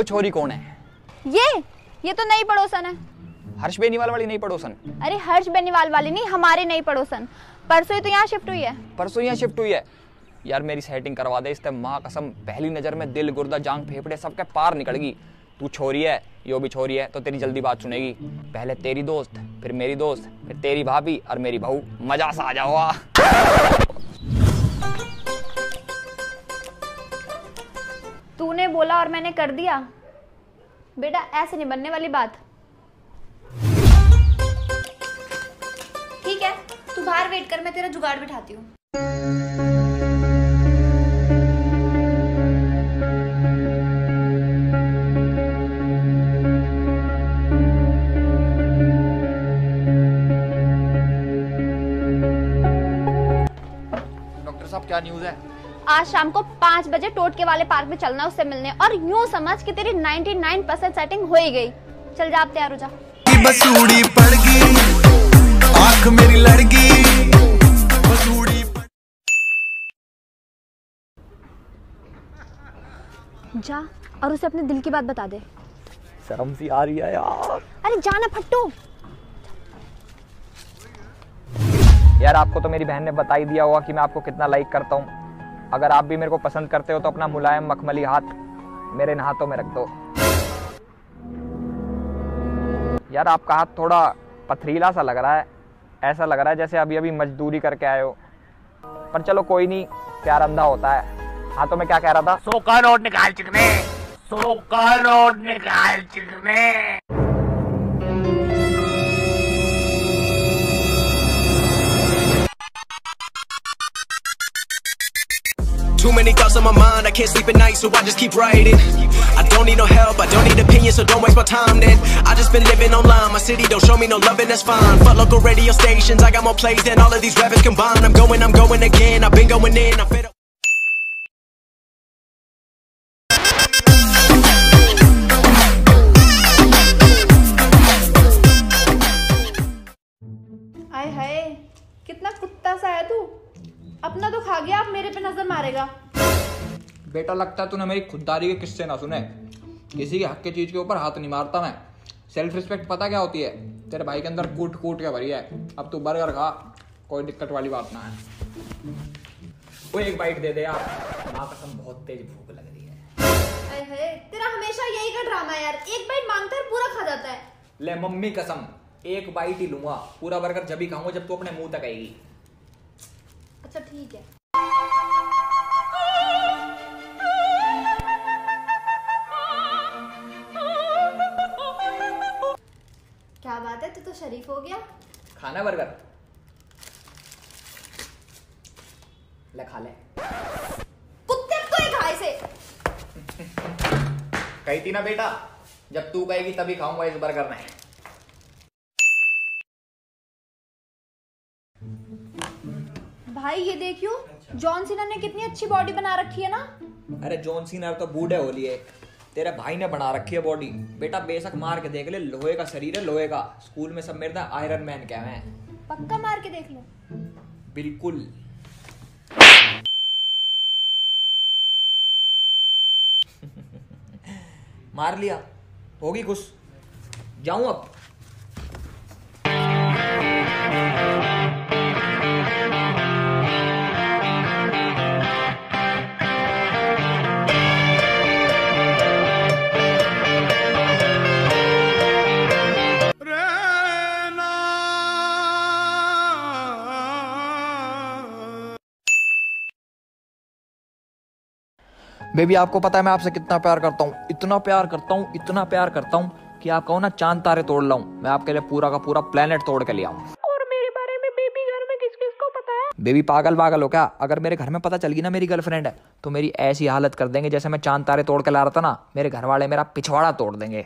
छोरी कौन है? ये तो नई पड़ोसन है। हर्ष बेनीवाल वाली नई पड़ोसन? अरे हर्ष बेनीवाल वाली नहीं, हमारी नई पड़ोसन। परसों ही तो यहाँ शिफ्ट हुई है। परसों यहाँ शिफ्ट हुई है? यार मेरी सेटिंग करवा दे इससे, माँ कसम पहली नजर में दिल गुर्दा जांग फेफड़े सबके पार निकलगी। तू छोरी है, यो भी छोरी है, तो तेरी जल्दी बात सुनेगी। पहले तेरी दोस्त, फिर मेरी दोस्त, फिर तेरी भाभी और मेरी बहू। मजा सा आ जाओगा। तूने बोला और मैंने कर दिया। बेटा ऐसे नहीं बनने वाली बात। ठीक है, तू बाहर वेट कर, मैं तेरा जुगाड़ बिठाती हूँ। डॉक्टर साहब क्या न्यूज़ है? आज शाम को 5 बजे टोटके वाले पार्क में चलना, उससे मिलने। और यूं समझ कि तेरी 99% सेटिंग हो ही गई। चल जा, आप तैयार हो जा। बसूड़ी पड़ गई, आंख मेरी लड़की बसूड़ी। जा और उसे अपने दिल की बात बता दे। शर्म सी आ रही है यार। अरे जाना फट्टू। यार आपको तो मेरी बहन ने बता ही दिया होगा कि मैं आपको कितना लाइक करता हूँ। अगर आप भी मेरे को पसंद करते हो तो अपना मुलायम मखमली हाथ मेरे इन हाथों में रख दो। यार आपका हाथ थोड़ा पथरीला सा लग रहा है, ऐसा लग रहा है जैसे अभी अभी मजदूरी करके आए हो। पर चलो कोई नहीं, प्यार अंधा होता है। हाँ तो मैं क्या कह रहा था? 100 का नोट निकाल चिकने, 100 का नोट निकाल चिकने। Too many thoughts on my mind, I can't sleep at night, so I just keep writing. I don't need no help, I don't need opinions, so don't waste my time then. I just been living online, my city don't show me no love and that's fine. Fuck local radio stations, I got more plays than all of these rappers combined. I'm going again, I've been going in, I'm fed up. आय हाय, कितना कुत्ता सा है तू। अपना तो खा गया, अब मेरे पे नजर मारेगा। बेटा लगता है तूने मेरी खुददारी के किस्से ना सुने। किसी के हक की चीज के ऊपर हाथ नहीं मारता मैं। सेल्फ रिस्पेक्ट पता क्या होती है? तेरे भाई के अंदर कूट कूट के भरी है। अब तू बर्गर खा, कोई दिक्कत वाली बात ना है। वो एक बाइट दे दे यार, माँ कसम बहुत तेज भूख लग रही है। आय हाय, तेरा हमेशा यही का ड्रामा है यार। एक बाइट मांगता है, पूरा खा जाता है। ले मम्मी कसम, एक बाइट ही लूंगा, पूरा बर्गर जब ही खाऊंगा जब तू अपने मुंह तक आएगी। अच्छा ठीक है। क्या बात है, तू तो शरीफ हो गया। खाना बर्गर? ले खा ले। कुत्ते को ही खा इसे। कही थी ना बेटा, जब तू कहेगी तभी खाऊंगा इस बर्गर में। भाई ये देखियो, जॉन सीना ने कितनी अच्छी बॉडी बना रखी है ना। अरे जॉन सीना तो बूढ़े हो लिए, तेरे भाई ने बना रखी है बॉडी। बेटा बेशक मार के देख ले, लोहे का शरीर है, लोहे का। स्कूल में सब मेरे ना आयरन मैन क्या है। पक्का मार के देख लो। बिल्कुल। मार लिया, होगी खुश। जाऊं अब? बेबी आपको पता है मैं आपसे कितना प्यार करता हूँ, इतना प्यार करता हूँ, इतना प्यार करता हूँ कि आप कहो ना चांद तारे तोड़ लाऊं, मैं आपके लिए पूरा का पूरा प्लेनेट तोड़ के ले आऊं। और मेरे बारे में बेबी घर में किस किस को पता है? बेबी पागल पागल हो क्या? अगर मेरे घर में पता चल गई ना मेरी गर्लफ्रेंड है तो मेरी ऐसी हालत कर देंगे जैसे मैं चांद तारे तोड़ के ला रहा था ना, मेरे घर वाले मेरा पिछवाड़ा तोड़ देंगे।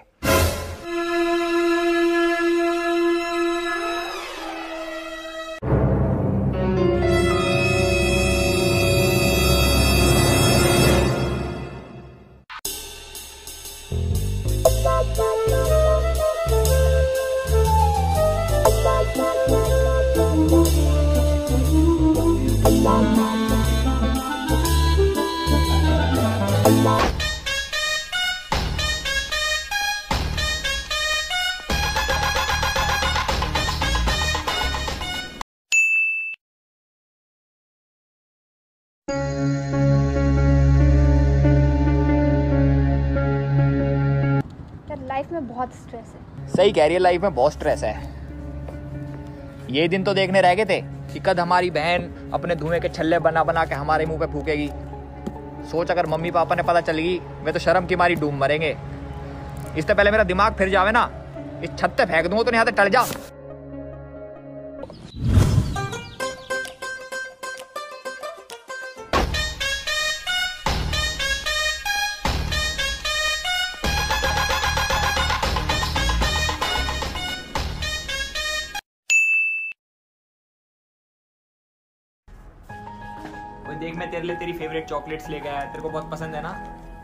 बहुत स्ट्रेस है। सही कह रही है, लाइफ में बहुत स्ट्रेस है। ये दिन तो देखने रह गए थे कि कद हमारी बहन अपने धुएं के छल्ले बना बना के हमारे मुंह पे फूकेगी। सोच अगर मम्मी पापा ने पता चलेगी, वे तो शर्म की मारी डूब मरेंगे। इससे पहले मेरा दिमाग फिर जावे ना, इस छत पे फेंक दूंगा तो यहाँ से टल जा। वो देख, मैं तेरे लिए तेरी फेवरेट चॉकलेट्स लेके आया, तेरे को बहुत पसंद है ना।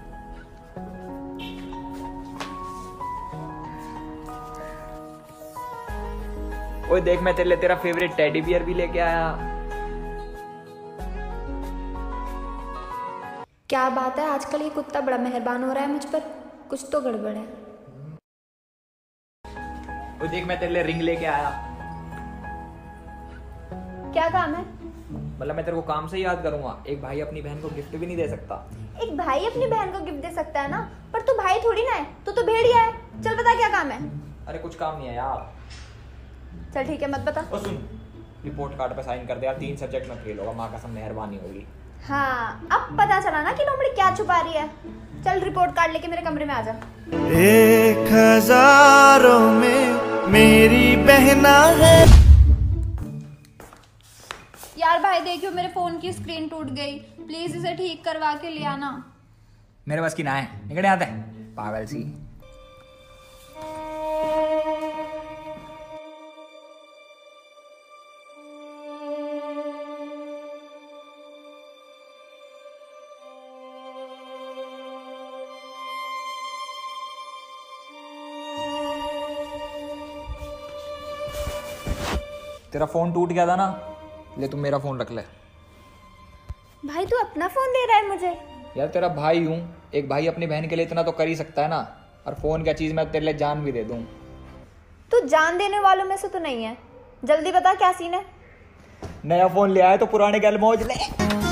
ओए देख, मैं तेरे लिए तेरा फेवरेट टेडी बियर भी लेके आया। क्या बात है, आजकल ये कुत्ता बड़ा मेहरबान हो रहा है मुझ पर, कुछ तो गड़बड़ है। ओए देख, मैं तेरे लिए रिंग लेके आया। क्या काम है? मतलब मैं तेरे को काम से ही याद करूंगा। एक भाई अपनी बहन को गिफ्ट भी नहीं दे सकता। एक भाई अपनी बहन को गिफ्ट दे सकता है ना, पर तू भाई थोड़ी ना है, तू तो भेड़िया है। चल बता क्या काम है। अरे कुछ काम नहीं है यार। चल ठीक है, मत बता। और सुन, रिपोर्ट कार्ड पे साइन कर दे यार, 3 सब्जेक्ट में फेल होगा, माँ कसम मेहरबानी होगी। हाँ, अब पता चला ना कि लोमड़ी क्या छुपा रही है। चल रिपोर्ट कार्ड लेके मेरे कमरे में आ जा। 1000 में मेरी बहना है। यार भाई देखियो, मेरे फोन की स्क्रीन टूट गई, प्लीज इसे ठीक करवा के ले आना। मेरे बस की ना है, निकल आते हैं पागल सी। तेरा फोन टूट गया था ना, ले तुम मेरा फोन रख ले। भाई तू अपना फोन दे रहा है मुझे? यार तेरा भाई हूँ, एक भाई अपनी बहन के लिए इतना तो कर ही सकता है ना। और फोन क्या चीज, मैं तेरे लिए जान भी दे दूं। तू जान देने वालों में से तो नहीं है। जल्दी बता क्या सीन है। नया फोन ले आए तो पुराने गल मौज ले।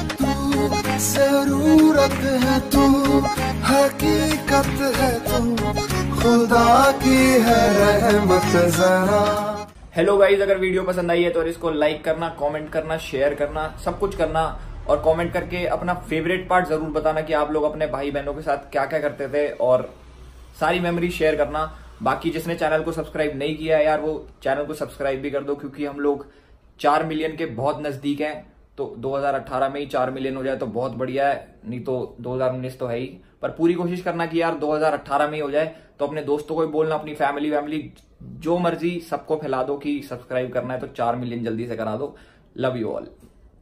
जरूरत है तू, हकीकत है तू, खुदा की है रहमत जरा। हेलो गाइस, अगर वीडियो पसंद आई है तो इसको लाइक करना, कमेंट करना, शेयर करना, सब कुछ करना। और कमेंट करके अपना फेवरेट पार्ट जरूर बताना कि आप लोग अपने भाई बहनों के साथ क्या क्या करते थे, और सारी मेमोरी शेयर करना। बाकी जिसने चैनल को सब्सक्राइब नहीं किया है यार, वो चैनल को सब्सक्राइब भी कर दो, क्योंकि हम लोग 4 मिलियन के बहुत नजदीक हैं। तो 2018 में ही 4 मिलियन हो जाए तो बहुत बढ़िया है, नहीं तो 2019 तो है ही। पर पूरी कोशिश करना कि यार 2018 में ही हो जाए। तो अपने दोस्तों को भी बोलना, अपनी फैमिली जो मर्जी सबको फैला दो कि सब्सक्राइब करना है, तो 4 मिलियन जल्दी से करा दो। Love you all.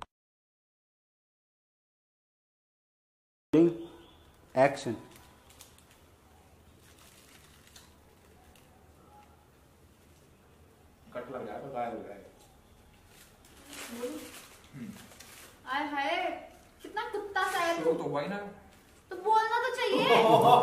Action. Cut लग गया तो गायब हो जाएगा। आय हाय, कितना कुत्ता सा है तो हुआ ही ना, तो बोलना तो चाहिए।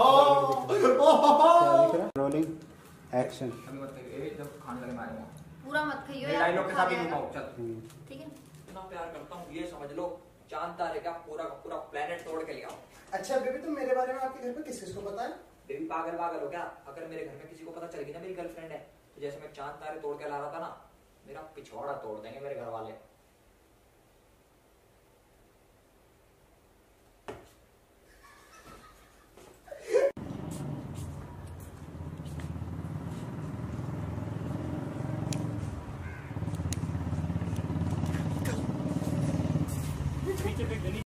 Rolling action. अभी मत कहिए, जब खाने लगे मैं आऊंगा। पूरा मत खाइयो मैं यार, डायलॉग के खा साथ ही जाएगा। घुमाऊं, चल। ठीक है। इतना प्यार करता हूँ, ये समझ लो चांद तारे का पूरा का पूरा प्लेनेट तोड़ के ले आओ। अच्छा बेबी, तुम मेरे बारे में आपके घर पे किस-किस को पता है? बेबी पागल हो क्या? अगर मेरे घर में किसी को पता चल गई ना मेरी गर्लफ्रेंड है, तो जैसे मैं चांद तारे तोड़ के ला रहा था ना, मेरा पिछवाड़ा तोड़ देंगे मेरे घर वाले।